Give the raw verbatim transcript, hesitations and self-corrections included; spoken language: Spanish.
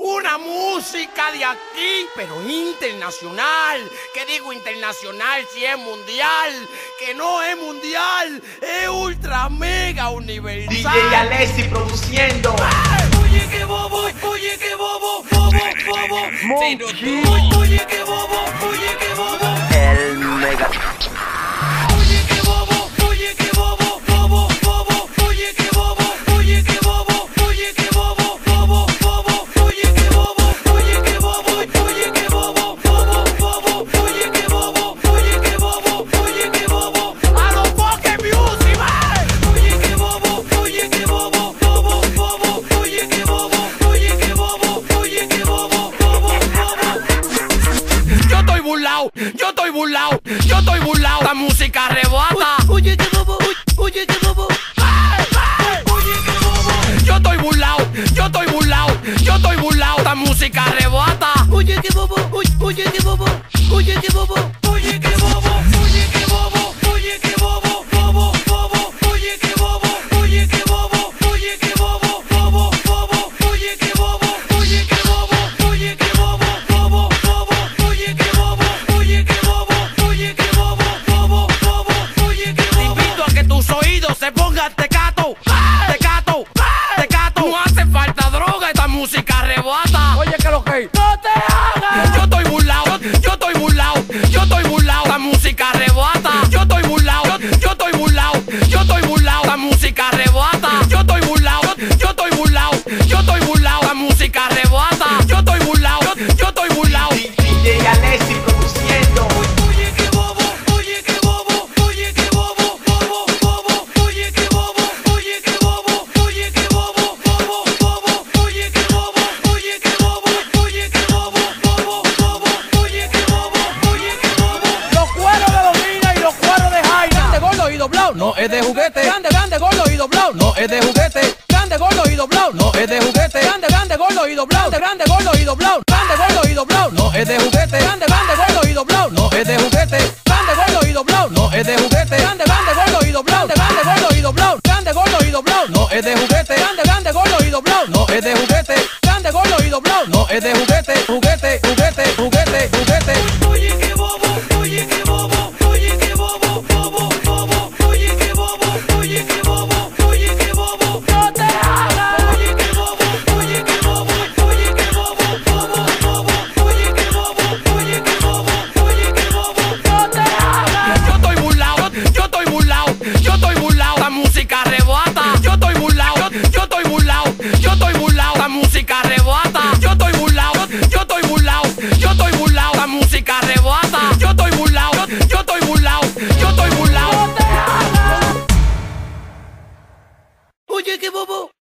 Una música de aquí, pero internacional. ¿Qué digo internacional si es mundial? Que no es mundial, es ultra mega universal. D J Alessi produciendo. ¡Ay! Oye que bobo, oye que bobo, bobo, bobo. Monkey. Oye que bobo, oye que bobo. El mega. Oye que bobo, oye que bobo, bobo, bobo. Oye que bobo, oye que bobo, oye que bobo, bobo, bobo. Oye que bobo, oye que bobo, oye que bobo, bobo, bobo. Oye que bobo, oye que bobo, oye que bobo. A los Poké Music, man. Oye que bobo, oye que bobo, bobo, bobo. Oye que bobo, oye que bobo, oye que bobo, bobo, bobo. Yo estoy burlao, yo estoy burlao, yo estoy burlao. La música rebota. Oye que bobo, oye que bobo. Ay, ay. Oye que bobo. Yo estoy burlao, yo estoy burlao, yo estoy burlao. La música rebota. Oye que bobo, oye que bobo, oye que bobo, oye que bobo, oye que bobo, oye que bobo, bobo, bobo. Oye que bobo, oye que bobo, oye que bobo, bobo, bobo. Oye que bobo, oye que bobo, oye que bobo, bobo, bobo. Oye que bobo, oye que bobo, oye que bobo, bobo, bobo. Oye que bobo. Te invito a que tus oídos se pongan tecato, tecato, tecato. No hace falta droga, esta música rebota. Oye, que lo que ¡No te hagas! Yo estoy burlao, yo estoy burlao, yo estoy burlao. La música rebota. Yo estoy burlao, yo estoy burlao, yo estoy burlao. La música rebota. Yo estoy burlao, yo estoy burlao, yo estoy burlao. La música rebota. Yo estoy burlao, yo estoy burlao. D J Alessi produciendo. Oye que bobo, oye que bobo, oye que bobo, bobo, bobo. Oye que bobo, oye que bobo, oye que bobo, bobo, bobo. Oye que bobo, oye que bobo, oye que bobo, bobo, bobo. Oye que bobo, oye que bobo. los cueros de Domina y los cueros de Jaina. Grande, gordo y doblado, no es de juguete. Grande, grande, gordo y doblado, no es de juguete. Grande, gordo y doblado, no es de juguete. Grande, grande, gordo y doblado. Grande, gordo y doblado. Grande, gordo y doblado, no es de juguete. Grande, grande, gordo y doblado, no es de juguete. Grande, gordo y doblado, no es de juguete. Grande, grande, gordo y doblado. Grande, gordo y doblado. Grande, gordo y doblado, no es de juguete. Grande, grande, gordo y doblado, no es de juguete. Grande, gordo y doblado, no es de juguete. Juguete, juguete, juguete, juguete. Oye que bobo, oye que bobo, oye que bobo, bobo, bobo. Oye que bobo, oye que bobo, oye que bobo. No te hagas. Oye que bobo, oye que bobo, oye que bobo, bobo, bobo. Oye que bobo, oye que bobo, oye que bobo. No te hagas. Yo estoy burlao, yo estoy burlao, yo estoy burlao. La música rebota. Yo estoy burlao, yo estoy burlao, yo estoy burlao. La música rebota. Yo estoy burlao, yo estoy burlao, yo estoy burlao. La música rebota. Yo estoy burlao, yo estoy burlao, yo estoy burlao. No te hagas. Oye que bobo.